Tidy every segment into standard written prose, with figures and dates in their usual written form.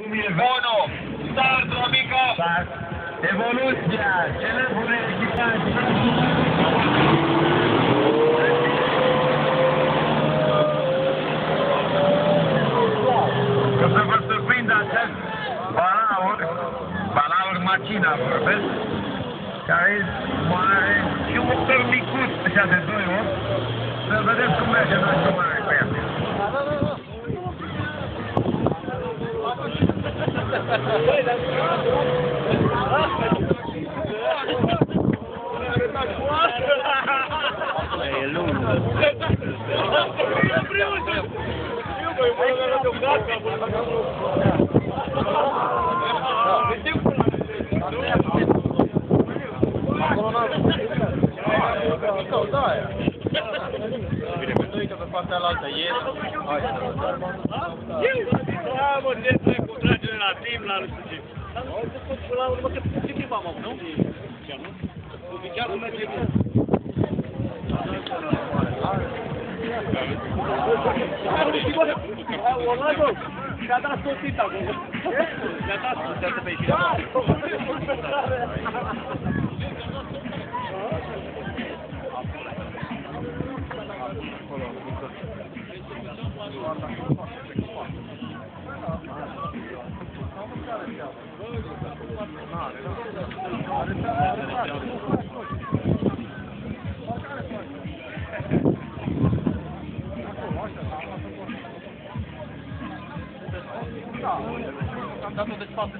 Bono, start, Romico! Start. Evoluția, celebrul echipaj. Că să vă surprindă acest balaur macina vorbesc, care e mare și un motor micuț, așa de 2 ori, să vedeți cum merge noi cu mare cu ea. E lungă. Bine, pe noi că pe partea alaltă ieri. Da, mă, ce trebuie cu tragere la timp, la nu știu ce. Până la urmă, că ce timp am avut, nu? Oficialul merge bine. Orlando, și-a dat sosit acum. Și-a dat sosit pe aici. Am dat-o de spate.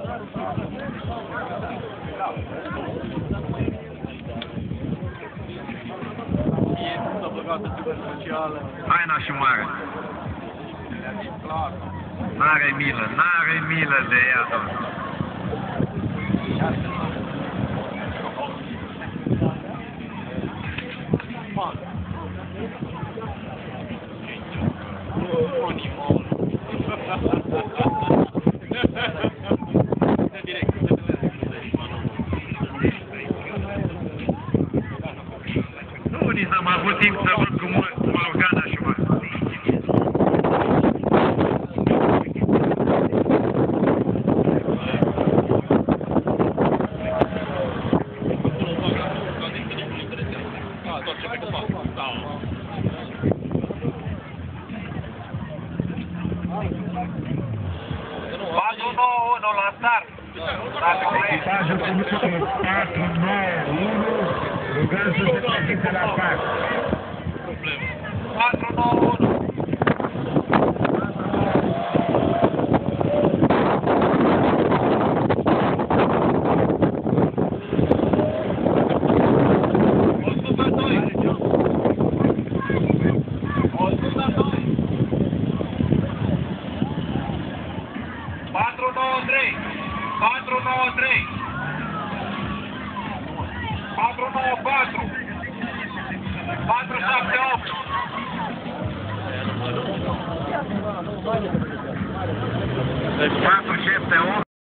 E să băgată super specială. Haina și mare. N-are milă de ea, domnul. Nu, nici n-am avut timp să văd cum Morgana și mă. La start! Echipajul cu numărul 491, rugăm să se prezinte la parc. 491! Deci,